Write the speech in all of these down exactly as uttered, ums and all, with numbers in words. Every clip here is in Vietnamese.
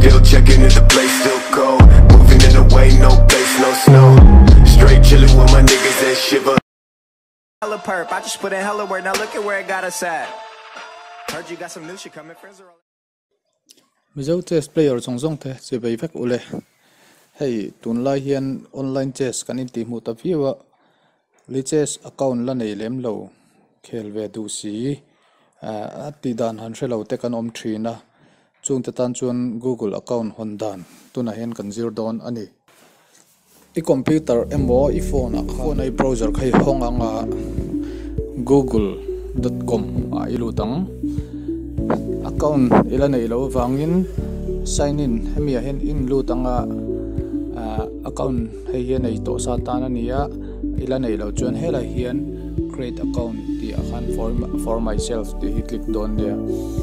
Still checking if the place still cold. Moving in the way, no place, no snow. Straight chilling with my niggas that shiver. Hella perp, I just put in hella work. Now look at where it got us at. Heard you got some new shit coming. Friends are all. Mizo chess player song song the se bai vek ule. Hey, tun lai hian online chess kan in ti mu ta viewa. Lichess account la nei lem lo. Khel ve du si. A ti dan han shelo te kan om thina. Chung te tan chuan Google account hon dan. Tuna hian kan zir don ani. I computer emo I phone a phone I browser khai hong anga google dot com a ilutang account ila nei lo wangin sign in hemia hen in lutanga account hei hian ei to sa tana nia ila nei lo chuan hela hian create account ti akhan for for myself ti click don there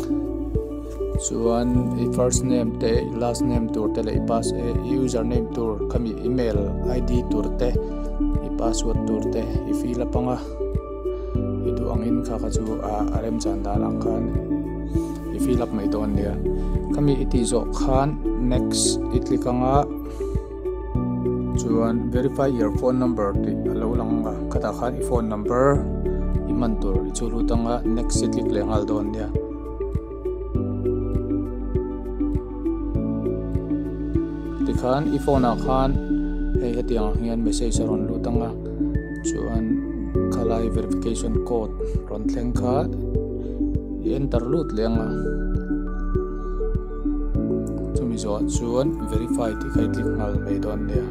chuan i first name te last name tur te le pass e username tur kami email id tur te i password tur te i fill up anga i du angin kha kha chu a arem chan da lang khan i fill up mai don nia kami iti zo khan next i click anga chuan verify your phone number ti alo lang anga kata khan i phone number i man tur i chu lutanga next i click le ngal don nia khan i phone a khan hei hetiang hian message ron lutanga chuan khalai verification code ron thleng kha enter lut lenga chumi zo chuan verify ti khai click ngal mai don nia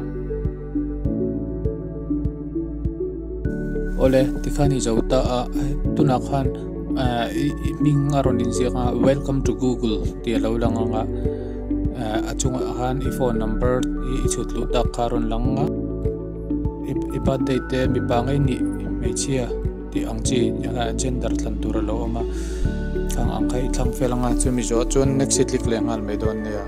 ole ti khani zauta a tuna khan ming aron in zia welcome to Google ti lo langa achung ahan i phone number i chutlu ta karon langa i birthday te mi pangai ni mechia ti angchi gender tlan tur lo ma thang angkai thang felanga chumi zo chun next click lengal me don nia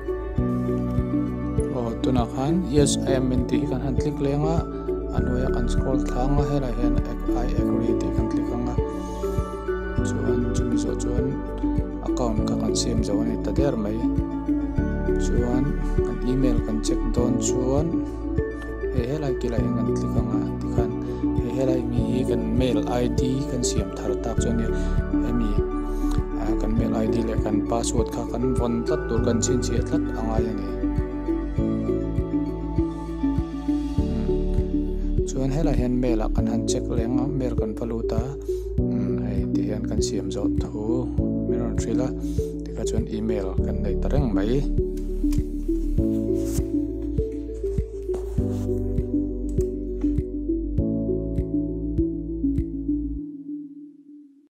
o tuna khan yes I am in ti kan han click lenga anoya kan scroll thanga hela hen I agree ti kan click anga chuan chumi zo chuan account ka kan sim zo ni ta der mai chuan an email kan check don chuan he helai kila kan click anga tikhan he helai mi kan mail id kan siam thar tak chuan ni emi kan mail id le kan password kha kan von tlat tur kan chin chi tlat anga yani chuan helai hen mail a kan han check lenga mail kan paluta hei ti hian kan siam zo thu miron thrila tika chuan email kan nei tareng mai